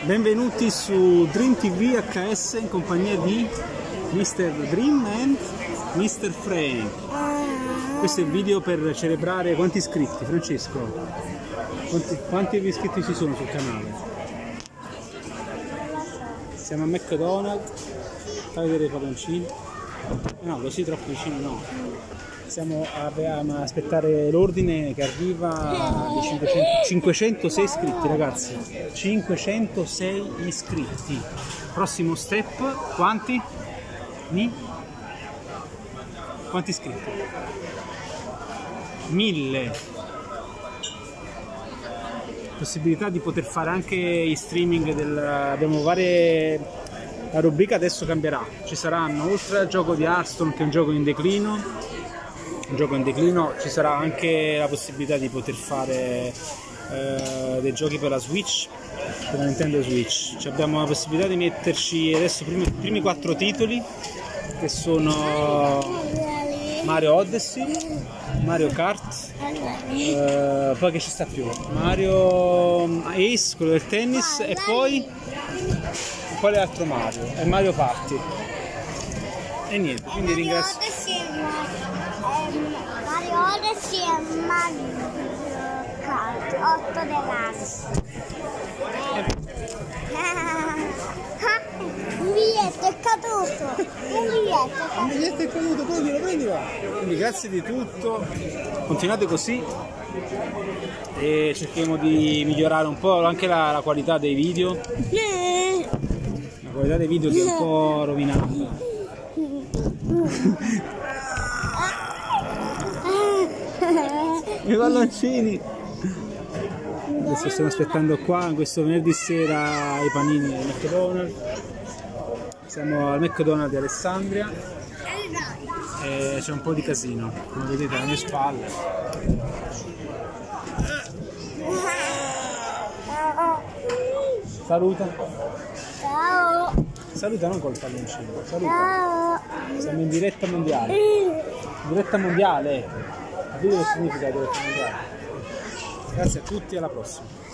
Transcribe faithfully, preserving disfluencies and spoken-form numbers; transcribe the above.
Benvenuti su Dream T V H S in compagnia di mister Dream and mister Frank. Questo è il video per celebrare quanti iscritti, Francesco? Quanti, quanti iscritti ci sono sul canale? Siamo a McDonald's, fai vedere i palloncini. No, così troppo vicino no. Stiamo a, a aspettare l'ordine che arriva di cinquecento, cinquecentosei iscritti, ragazzi. cinquecentosei iscritti. Prossimo step, quanti? Ni? Quanti iscritti? mille. Possibilità di poter fare anche i streaming del... abbiamo varie... La rubrica adesso cambierà. Ci saranno, oltre al gioco di Hearthstone, che è un gioco in declino, un gioco in declino, ci sarà anche la possibilità di poter fare eh, dei giochi per la Switch, per la Nintendo Switch. Ci abbiamo la possibilità di metterci adesso i primi, primi quattro titoli, che sono Mario Odyssey, Mario Kart, eh, poi che ci sta più? Mario Ace, quello del tennis, e poi quale altro Mario? E Mario Party. E niente, quindi ringrazio. Mario Odyssey e Mario Kart otto Deluxe. Un biglietto è caduto. Un biglietto è caduto. Un biglietto è caduto, prendilo, prendilo. Quindi grazie di tutto. Continuate così e cerchiamo di migliorare un po' anche la, la qualità dei video. La qualità dei video che è un po' rovinata. I palloncini. Adesso stiamo aspettando qua questo venerdì sera i panini al McDonald's. Siamo al McDonald's di Alessandria e c'è un po' di casino, come vedete alle mie spalle. Saluta. Ciao. Saluta, non col palloncino. Saluta. Ciao. Siamo in diretta mondiale. In diretta mondiale. Capite che significa diretta mondiale? Grazie a tutti e alla prossima.